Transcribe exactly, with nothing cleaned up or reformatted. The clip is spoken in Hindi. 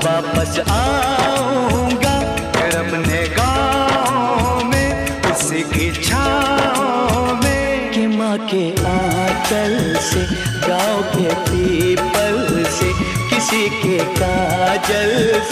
वापस आऊंगा फिर अपने गाँव में उसी की छाँव में। कि माँ के आंचल से, गाँव के पीपल से, किसी के काजल